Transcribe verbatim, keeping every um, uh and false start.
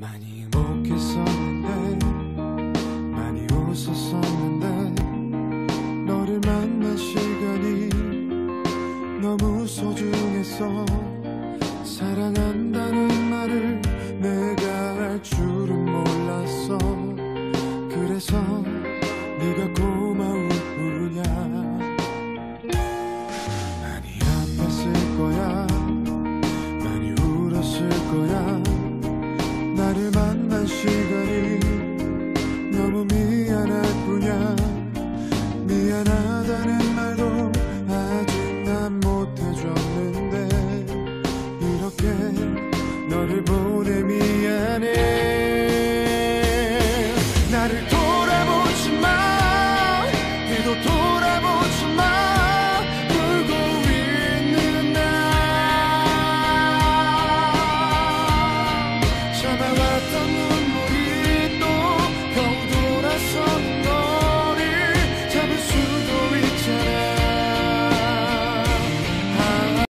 많이 행복했었는데 많이 웃었었는데 너를 만난 시간이 너무 소중했어. 사랑한다는 말을 내가 할 줄은 몰랐어. 그래서 네가 고마울 뿐이야. 많이 아팠을 거야. 많이 울었을 거야. 나를 만난 시간